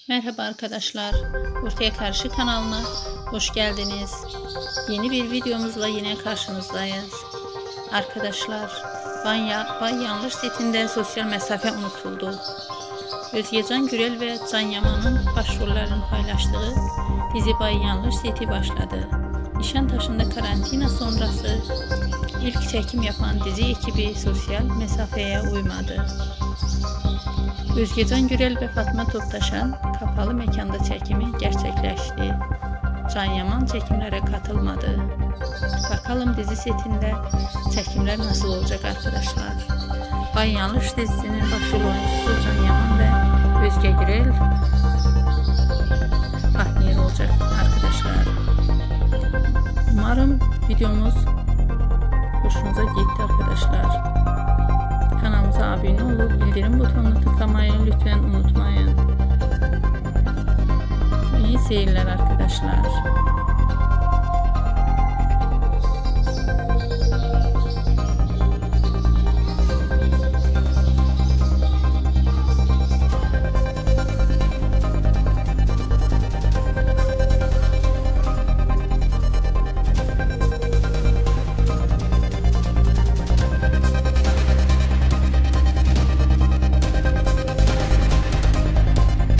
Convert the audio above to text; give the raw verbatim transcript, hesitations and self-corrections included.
Merhaba arkadaşlar, Ortaya Karşı kanalına hoş geldiniz. Yeni bir videomuzla yine karşınızdayız. Arkadaşlar, Bay Yanlış setinde sosyal mesafe unutuldu. Özgecan Gürel ve Can Yaman'ın başrollerini paylaştığı dizi Bay Yanlış seti başladı. Nişantaşı'nda karantina sonrası ilk çekim yapan dizi ekibi sosyal mesafeye uymadı. Özgecan Gürel ve Fatma Toptaşan kapalı mekanda çekimi gerçekleşti. Can Yaman çekimlere katılmadı. Bakalım dizi setinde çekimler nasıl olacak arkadaşlar? Bay Yanlış dizisinin başrol oyuncusu Can Yaman ve Özge Gürel partner olacak arkadaşlar. Umarım videomuz hoşunuza gitti arkadaşlar. Kanalımıza abone olup bildirim butonuna tıklamayı lütfen unutmayın. İyi seyirler arkadaşlar.